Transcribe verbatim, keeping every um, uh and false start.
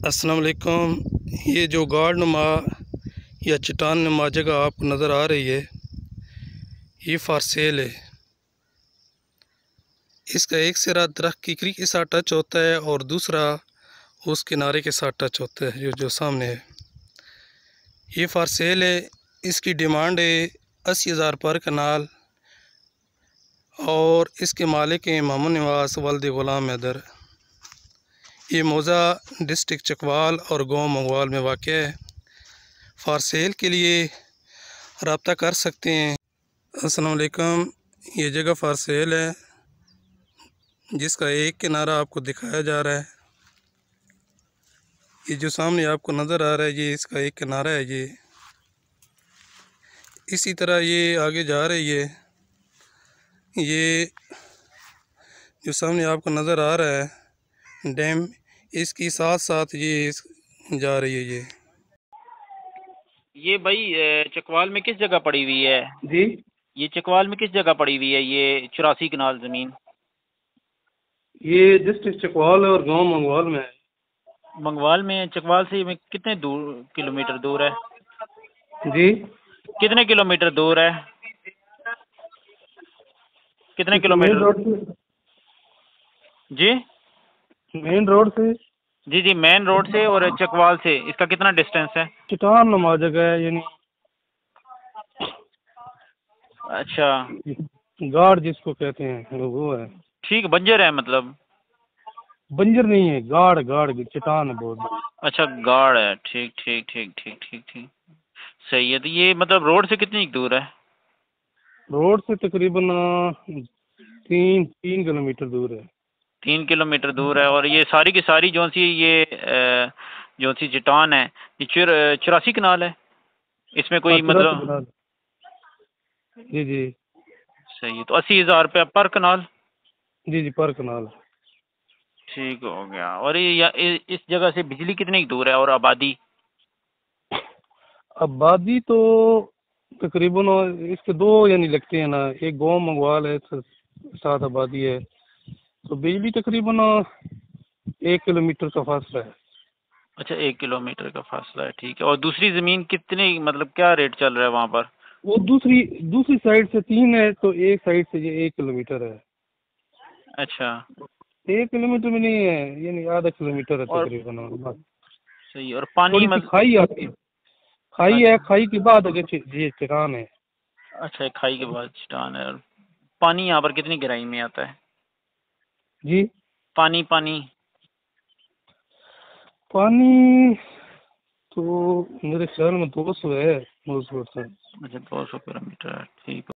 अस्सलाम वालेकुम। ये जो गाड़ नुमा या चट्टान नुमा जगह आपको नज़र आ रही है, ये फार सेल है। इसका एक सिरा दरख्त किकरी के साथ टच होता है और दूसरा उस किनारे के साथ टच होता है, जो जो सामने है। ये फार सेल है। इसकी डिमांड है अस्सी हज़ार पर कनाल और इसके मालिक हैं मोहम्मद नवाज वल्द ग़ुलाम हैदर। ये मौज़ा डिस्ट्रिक्ट चकवाल और गांव मंगवाल में वाक़ है। फार सेल के लिए रब्ता कर सकते हैं। अस्सलाम वालेकुम। ये जगह फार सेल है, जिसका एक किनारा आपको दिखाया जा रहा है। ये जो सामने आपको नज़र आ रहा है, ये इसका एक किनारा है। ये इसी तरह ये आगे जा रही है। ये जो सामने आपको नज़र आ रहा है डैम, इसकी साथ साथ ये इस जा रही है। ये ये भाई अ, चकवाल में किस जगह पड़ी हुई है? जी, ये चकवाल में किस जगह पड़ी हुई है ये चौरासी कनाल जमीन? ये डिस्ट्रिक्ट चकवाल और गांव मंगवाल में है। मंगवाल में? चकवाल से में कितने दूर किलोमीटर दूर है? जी, कितने किलोमीटर दूर है? कितने इसके मेन किलोमीटर? रोड से जी मेन रोड से जी जी मेन रोड से और चकवाल से इसका कितना डिस्टेंस है? चट्टान नुमा जगह है, यानी अच्छा गाड़ जिसको कहते हैं वो वो है। ठीक, बंजर है मतलब? बंजर नहीं है, गाड़ गाड़ चट्टान है बहुत बड़ी। अच्छा गाड़ है, ठीक ठीक ठीक ठीक ठीक ठीक, सही है। तो ये मतलब रोड से कितनी दूर है? रोड से तकरीबन अ, तीन तीन किलोमीटर दूर है। तीन किलोमीटर दूर है। और ये सारी की सारी जो सी ये अ, जो सी चट्टान है, ये चुर चौरासी कनाल है? इसमें हाँ, कोई चौरासी मतलब? कनाल। जी जी। सही है। तो अस्सी हज़ार रुपया पर कनाल? जी जी, पर कनाल। ठीक हो गया। और ये या- इ- इस जगह से बिजली कितनी दूर है और आबादी? आबादी तो तकरीबन इसके दो यानी लगते हैं ना, एक गांव मंगवाल है, स- सात आबादी है, तो बिजली तकरीबन एक किलोमीटर का फासला है। अच्छा, एक किलोमीटर का फासला है, ठीक है। और दूसरी ज़मीन कितनी, मतलब क्या रेट चल रहा है वहाँ पर? वो दूसरी दूसरी साइड से तीन है, तो एक साइड से ये एक किलोमीटर है। अच्छा। एक किलोमीटर में नहीं है, यानी आधा किलोमीटर है और तकरीबन, और बस सही। और पानी थोड़ी सी मत? खाई आती है। खाई है, अच्छा खाई के बाद आगे च- ये चट्टान है। अच्छा, एक खाई के बाद चट्टान है। और पानी यहाँ पर कितनी गहराई में आता है? जी, पानी पानी पानी तो मेरे ख्याल में दो सौ है, दो सौ। अच्छा, दो सौ किलोमीटर है, ठीक।